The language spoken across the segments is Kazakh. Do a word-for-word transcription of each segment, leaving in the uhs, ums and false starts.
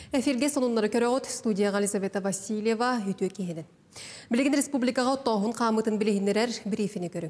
Эфирге сонунлары көрөғыт студияға Елизавета Васильева үтө кейінен. Білеген республикаға тоғын қамытын білігіндерер брифини көрің.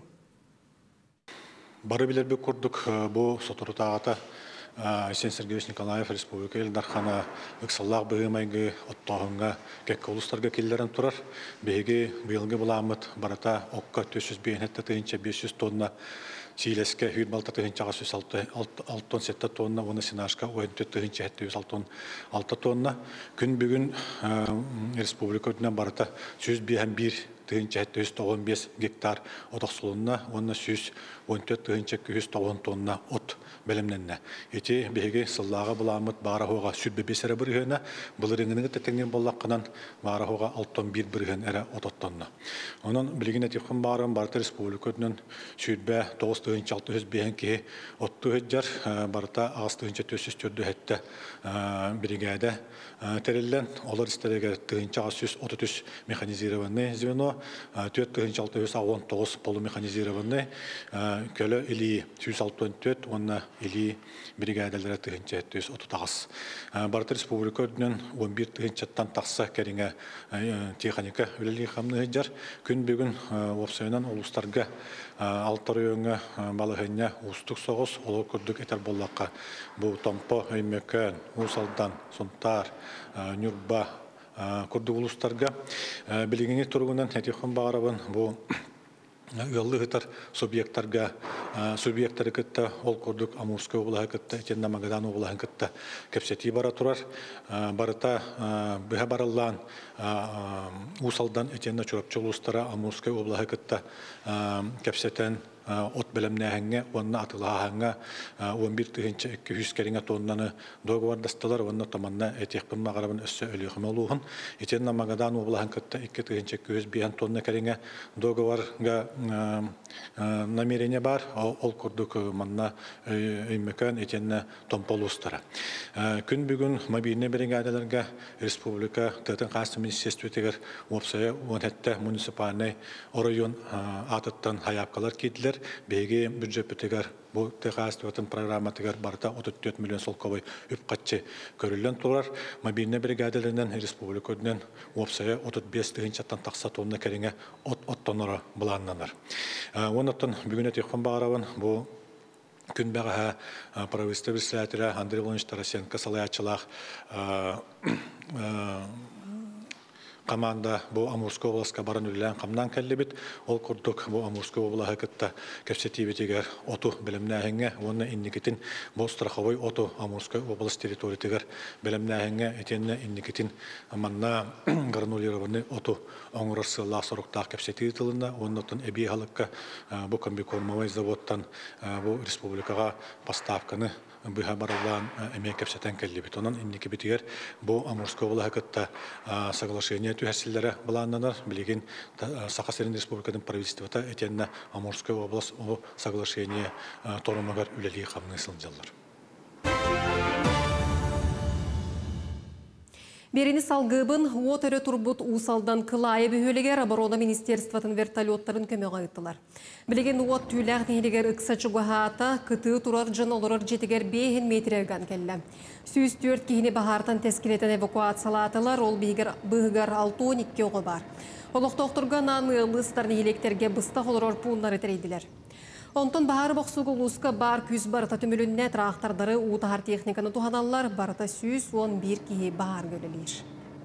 Бары білербек көрдік бұл сотырытағата Айсен Сергеевич Николаев республика елдархана ұқсаллақ бұғымайғы оттағынға кәккі ұлыстарға келдерін тұрар. Беге бұйылғы бұламыд барата оққа төрт жүз бейінетті тыйынша бес жүз тонна Силеске хүйт балта тыгынча жүз алты сетте тонна, оны синашка он төрт тыгынча жүз алты тонна. Күн бүгін республика өтінен барыта жүз бир тыгынча жүз тоғыз бес гектар отақсылуына, оны жүз он төрт тыгынча жүз тоғыз тонна от бәлемненне. Еті беге сыллаға бұламыд барахуға сүрбе бесері біргені, бұлыр еңініңі тәтеңнен боллаққынан барахуға алтон бір бірген әрі отот тонна. Оның білген әтеқін барын барыта республика өтінен сүрбе тоғыз тыгынча алты жүз бейін кеге отты өтжар, барыта ағыз тыгынча төрт жүз төрді әтті бригада тәрелден, олар істерге тыгынча ағыз жүз отыз үш механизированный звено, төрт тыгынча алты жүз он тоғыз полумеханизированный, көлі илі жүз алты төрт, онна илі бригадалары тыгынча жүз отыз ағыз. Барыта республика өтінен он бір тыгынчаттан тақса кәріңе техника өлелі қамны өтжар, күн бүгін опсайынан олыстарға алтар өңі балығыне ұстық соғыз, олы күрдік етер болаққа. Бұл томпо, өймекен, ұсалдан, сонтар, нүрба күрдік ұлыстарға. Білігіне тұрғынан әтеқін бағарабын бұл Үялы ғытар субъекттарға, субъекттары күтті, ол күрдік Амурскай олығы күтті, етенна Магадан олығын күтті кәпсеті бара тұрар. Барыта бүхі барылан ұсалдан етенна чүрапчы ұлыстары Амурскай олығы күтті кәпсетен от бәлемнәһәңгә, онна атылаһәңгә он бір тыгынча екі жүз кәреңе тоннаны договардастылар, онна таманна этехпин магарабын өссө өлүхүм олуһун. Етенна Магадан облаһын кытта екі тыгынча екі жүз бейін тонна кәреңе договорга намерение бар, ол курдук манна өймөкөн етенна томполустара. Күн бүгүн мобильный бригадаларга республика тытын касты министрликтер опсая онетте муниципальный район атыттан хаяпкалар китлер. Беге бюджет бітігер бұл текастыватын программа тегер барта отыз төрт миллион солковой үпқатчы көрілен тұрар. Мобильный бригадаларынан республика өдінен опсая отыз бес тыгынчаттан тақса тонна кәріңе от тоннары бұланнанар. Онаттан бүгін әтеқін бағарабын бұл күн бәғі правительство председателя Андрей Владимирович Тарасенко салаячылақ команда бұл Амурскай обласқа барын үлілен қамнан кәлі ол күрдік бұл Амурскай облаға күтті кәпсетейбетегер оту білімнәхіңе, оны инникетін бұл страховой оту Амурскай облас территориятегер білімнәхіңе, етенне инникетін манна гранулированный оту оңырырсы ласырықтақ кәпсетей тылында, оннатын әбей халыққа бұл комбикормовай заводтан бұл республикаға поставканы бұға барылан әме кәпсетен кәлі бет. Онан инники бетігер бұл Амурскай облаға күтті соглашение түйәсілері бұланнанар, білеген Саха-Сырин Республиканың правительствота әтенне Амурскай облас о соглашение торумагар үлелі қамны сылынжалар. Берені салгыбын отыры турбут усалдан кылайы бөхөлігер оборона министерствотын вертолеттарын көмеға ұйттылар. Білеген от түйләғ нейдегер ұқсачы ғағата күті тұрар жын олырыр жетігер бейін метреган кәлі. Сүйіз төрт кейіне бағартан тескелетін эвакуациялатылар, ол бұғығар алты он екі оғы бар. Олықтоқтырған аны ұлыстарын електерге бұстақ олырыр пуынлары тірейділер. Онтон бағар боқсуғы ұлысқа бар күз барыта түмілінне трақтардары ұтағар техниканы туғаналар барыта сүйіз он бір кейі бағар көлілер.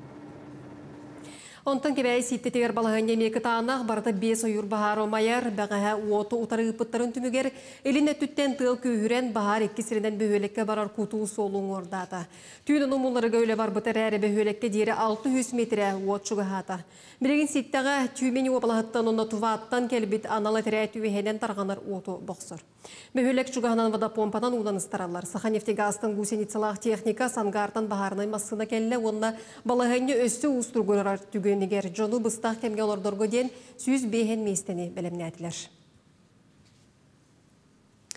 Онтон кебәй ситтетегер балағын емекі тағынақ барыта бес ойыр бағар омайар, бәғаға оты ұтары ұпыттарын түмігер, еліне түттен тыл күйірен бағар екі сірінен бөхөлекке барар күту солуң ордата. Түйінің ұмылары көлі бар бұтыр әрі бөхөлекке дері алты жүз метрі от шуғағата. Білеген ситтаға түймені опалағыттан оны туваттан кәлбет аналы тірі түйхенен тарғанар оты боқсыр. Бөхөлек шуғағынан вада помпадан ұлан ұстаралар. Саханефтегі астын гусеницалақ техника сангартан бағарынай масына кәлі, онына балағыны өсі ұстырғырар түгенігер жону бұстақ кәмге олардырғы ден сүйіз бейхен местені білімнәтілер.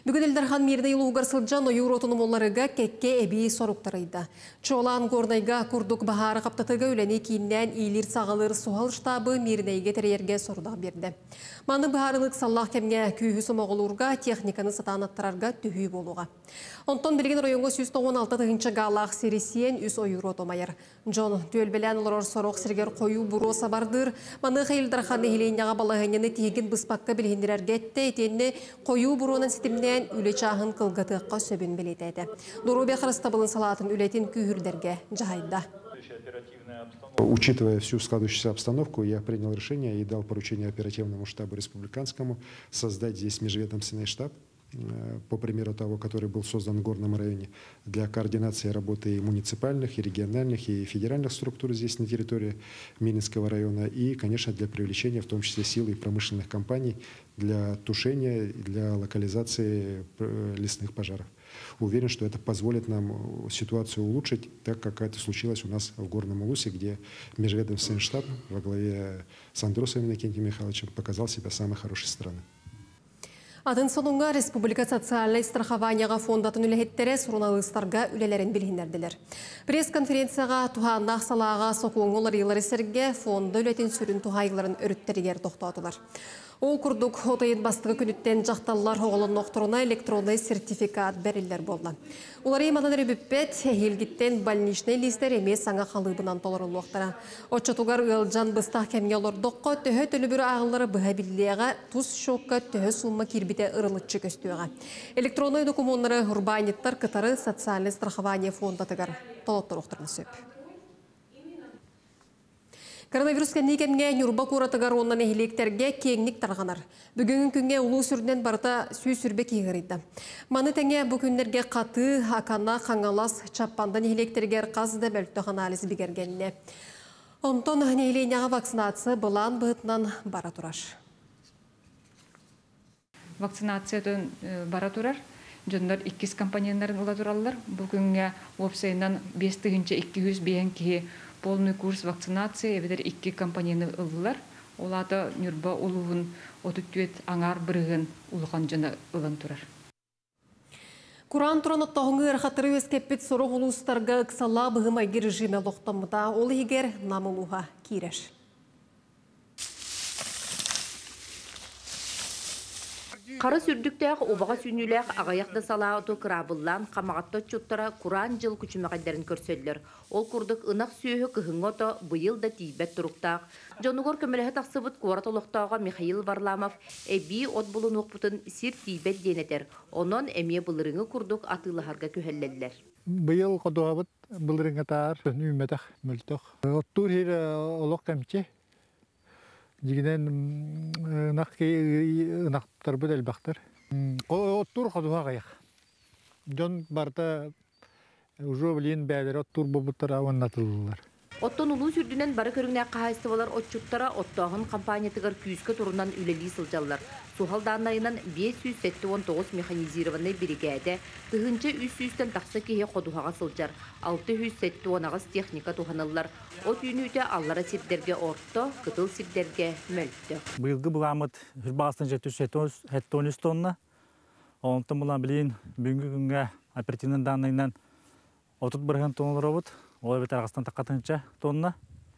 Бүгін Элдархан мирдей улуғар сылжан ойыр отының оларыға кекке әбей соруқтарыйды. Чолан горнайга курдук бахары қаптатыға үләне кейіннен ийлер сағалыр суғал штабы мирдейге тәрерге сорудақ берді. Маны бахарылық саллақ кемге күйі сомағылырға техниканы сатанаттырарға түйі болуға. Онтон білген районға жүз тоғыз алты тығынчы ғалақ сересиен үс ойыр отомайыр. Джон түйелбелен олар соруқ сіргер қойу бұро сабардыр. Маны Элдархан нехиленяға балағынені тегін бұспаққа білгендерерге әтті етені қойу бұронын сетімнен үлі чағын қылғатыққа сөбін білетеді. Дұрубе қырыстабылын салатын үлетін күйірдерге жағайда. Учитывая всю складывающуюся обстановку, я принял решение и дал поручение оперативному штабу республиканскому создать здесь межведомственный штаб, по примеру того, который был создан в Горном районе, для координации работы и муниципальных, и региональных, и федеральных структур здесь на территории Минского района, и, конечно, для привлечения в том числе сил и промышленных компаний для тушения, для локализации лесных пожаров. Уверен, что это позволит нам ситуацию улучшить, так как это случилось у нас в Горном Улусе, где межведомственный штаб во главе с Андросовым Иннокентием Михайловичем показал себя с самой хорошей стороны. Атын сонунга Республика социальный страхованияға фондатын үләхеттері сұрыналыстарға үлелерін білгендерділер. Пресс-конференцияға туханнақ салаға соқуыңылар елары сәрге фонды үлетін сүрін тухайыларын өріттерігер тоқтатылар. Ол күрдік отайын бастығы күніттен жақталылар оғылын ноқтырына электронный сертификат бәрілер болды. Олар емадан рөбіппет, елгіттен больничный листер емес саңа қалыбынан толырыл уақтара. Отчатуғар ұлжан бұстақ кәмге олырдыққа төхі төлі бір ағылары бұға білдеға тұз шоққа төхі сұлма кирбіте ұрылытчы көстіуға. Электронный документары урбаниттар кытары социальный страхование фондатығар толоттыр оқтырны сөп. Коронавирус кәнекемге нүрба көратығар оннан әйлектерге кеңнік тарғанар. Бүгін күнге ұлу сүрден барыта сүй сүрбе кейгірейді. Маны тәңе бүкіндерге қаты, ақана, қаңалас, чаппандан әйлектерге қазды бәлтті анализ бігергеніне. Онтон әйленяға вакцинация бұлан бұғытынан бара тұраш. Вакцинациядан бара тұрар. Жондар иккис компанияларын ұла тұралар. Бүгінге опсайынан бес тыгынча эки жүз бейін кеге полный курс вакцинации эведер икки компанияны ылылар. Олата нүрба улуғын отуттует аңар бірігін улуған жана ылан тұрар. Куран тұраны тоғыңы әрқатыры өскеппет соруқ ұлыстарға ұқсала бұғымайғы режиме лоқтамыда ол егер намылуға кейреш. Қары сүрдіктәқ, обаға сүйніләқ ағаяқта салағыты қырабыллан қамағатты чөттара Куран жыл күчімеғайдарын көрсөлілер. Ол күрдік ынақ сүйі күхіңото бұйыл да тейбет тұрықтақ. Жонуғыр көмірәхі тақсыбыт қуарат олықтауға Михаил Варламов әбі от бұлын оқпытын сир тейбет денетер. Онын әме бұлырыңы күрдік атылығарға көхеллелер. Бұйыл қодуғабыт бұлырыңы тағар, үмметақ мүлтіқ. Оттур хейр олық кәмче. Дигенен нақки нақтар бұл әлбақтар. Оттур қадуға қаяқ. Жон барда уже білейін бәдері оттур бұбыттар ауын атылылар. Оттон улуу сүрдінен бары көріңне қағайстывалар отчуттара оттағын компаниятығар күйіскі тұрынан үлелі сылжалар. Сухалданайынан бес жүз сексен тоғыз механизированный бригада, тыгынча үч жүзден тақсы кеге қодуғаға сылжар, алты жүз сексен ағыз техника туханылар. От үйнүйді аллара сирдерге орто, кытыл сирдерге мөлтті. Бұйылғы бұламыд бағыстан жеті жүз сексен үч тонна. Онтын бұлан білейін бүгінгі күнге оперативнен данайынан отыз бір тонналар обыд. Ол бет арғастан таққатынша тонна.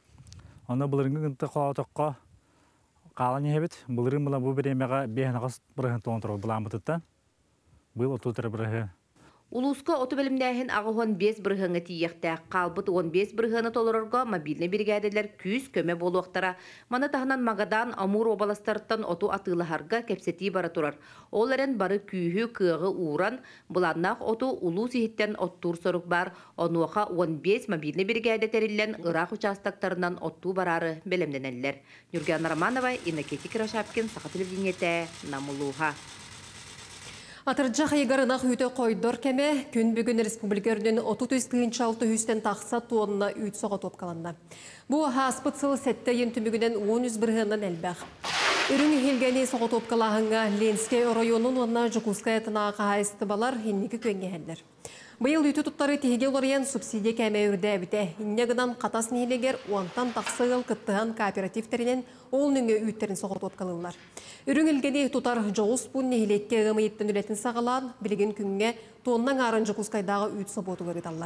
Оны бұлырыңғы күнті қоғатыққа қалан ебет. Бұлырың бұла бұл беремеға бейін ағыз бірген тонна тұрғы бұлан бұтыттан. Бұл отыз түрі бірген. Улуска оты бөлімдәйін ағығын бес бірғыңы тиекті. Қалбыт он бес бірғыны толырырға мобильный бригадалар күз көме болу оқтара. Маны тағынан Магадан, Амур обаластарттан оту атылығарға кәпсети бара тұрар. Ол әрін бары күйі күйігі уран, бұланнақ оту улу сихіттен оттур сұрық бар. Онуаға он бес мобильный бригада тәрілен Ирақ участактарынан отту барары бәлемденелер. Нюрген Романова, Иннокентий Крашапкин, Сақа телевидениеті, Намылуға. Атырджақ егарынақ үйті қойдыр кәме, күн бүгін республикерден отыз алты жүзден тақса туынна үйт соға топқаланды. Бұл аспытсыл сәтті ен түмігінен он жүз бірғынан әлбәқ. Үрін елгені соға топқалағыңа Ленске районын онна Жукуская тынаға қағайсты балар еннекі көнге әлдер. Быйыл үтü туттары тиге оларыян субсидия кәмә үрдә біте. Иннегідан қатас нейлегер уантан тақсығыл кыттыған кооперативтерінен ол нүңе үйттерін соғыт отқалылар. Үрің үлгені тұтар жоғыз бұн нейлекке ғымайыттын үлетін сағалан, білген күнге тоннан арынжы құскайдағы үт соботу ғырыталар.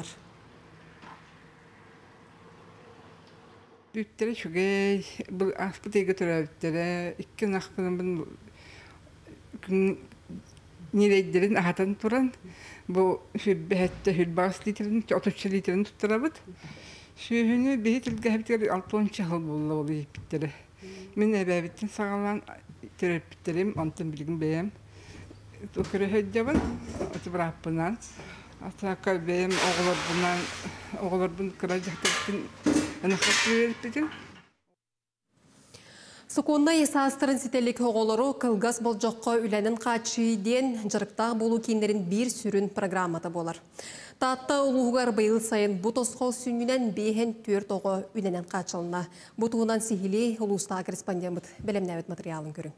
Үттері шүгей, бұл ақпытайға тұра үттері, ikki нақпының бұл нелейдерін ағатан тұран, бұл хүрбәтті хүрбағыз литрін, отыз литрін тұттыра бұд. Шүйіні бейі тілгі әбіттері алтын жыл болды ол епіттері. Мен әбәбіттен сағалан түрепіттерім, антын білгін бәйім. Өкірі хөйдебін, өті бір аппынан. Атақа бәйім оғылар бұн қыра жақтырдың Суконна есастырын сетелік оғылыру кылгас болжаққа үленін қачыйден жырықтақ болу кейіндерін бір сүрін программаты болар. Татта ұлуғар байыл сайын бұт осқол сүнінен бейхен төрт оғы үленен қачылына. Бұтуынан сихили ұлуыстағы корреспондент бәлемнәует материалын көрін.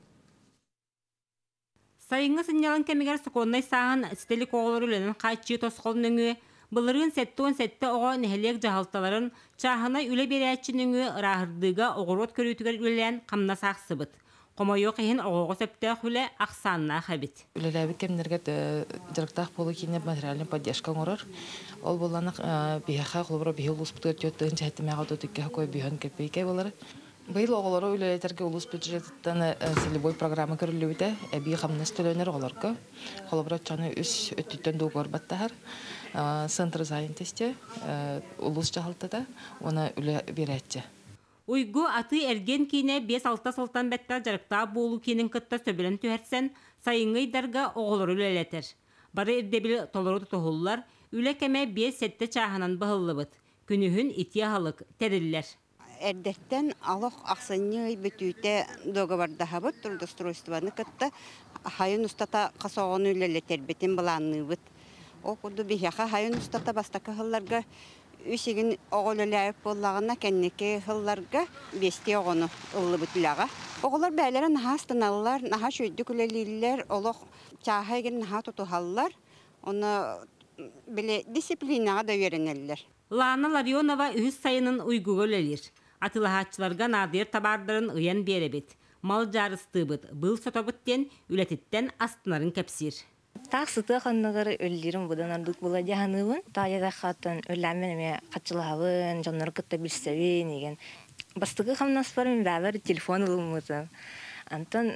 Сайынғы сынялын кәмегер Суконна сағын сетелік оғылыр үленін қачыйы тосқолын өңі Бұлырын сәтті-он сәтті оға нәхелек жағалталарын чағына үлі берәтшінің рағырдыға оғырот көрітігер үлелен қамна сақсыбыт. Қомайо қиын оғығы сөпті хүлі ақсанына қабит. Үлеләбі кемнерге жырықтақ болу кейіне материалын поддержка ғырыр. Ол боланық бейхақа құлыбыра бейхі ұлыс бұтығыр төттігін жәттімеға төттікке қой бейхін көпейке болары. Бәйіл оғылары үлелетерге ұлыс бюджеттен селебой программы көрілуіде әбей қамнас төлөнер оғыларға. Қолыбыра чаны үш өттіттен доғыр баттағар. Центр занятости улус жағалтыда, оны үлі берәтті. Уйгу аты әрген кейіне бес-алты сылтан бәттер жарықта болу кейінің күтті сөбілін түйерсен, сайыңғай дарға оғылыр үлелетер. Бары ердебілі толыру тұтығылылар, үлі кәме бес-сетті чағынан бұғылы бұд. Күнігін ития халық тәрілілер. Әрдеттен алық ақсыны бүтүйте доғабардаға бұд, тұрдыстыройстываны күтті, хайын ұстата қасоғын үлелетер бетін бұланны бұд. О куду бихяха хайын устата бастакы хылларга үсеген оғылылайып болағына кәннеке хылларга бесте оғыны ұлы бұтылаға. Оғылар бәлері наға станалылар, наға шөйді күлелілер, олық чаға еген наға тұтығалылар, оны біле дисциплинаға да үйеренелілер. Лана Ларионова үз сайының ұйгуғы өлелер. Атылағатчыларға надыр табардырын ұян беребет. Мал жарысты бұд, бұл сотобыттен, үлетіттен астынарын кәпсір. Так сыты ханныгыр өллерим будан ардык була жаһаныбын. Таяда хатын өлләменеме катчылабын, жоннор кытта билсебин деген. Бастыгы хамнас бар мен бәбер телефон улмузы. Антон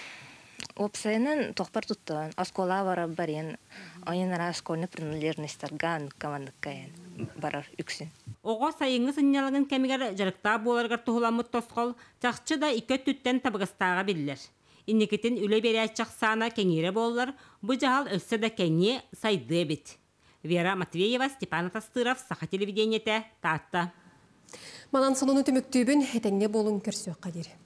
опсайнын тохпар туттан, аскола бара барен. Айнара асколны принадлежностьтарган командыккайын барар үксин. Ого сайыңы сыннялыгын кемигер жарыкта боларгар тухуламыт тосқол, чакчы да ике түттен табыгыстага биллер. Инникетін үлі берәт жақсана кәңері болылар, бұ жағал өсі да кәңе сайды бет. Вера Матвеева, Степан Тастыров, Саха телевидениеті, Татта. Манан сонын үтіміктүйбін, әтәңне болын көрсөк қадері.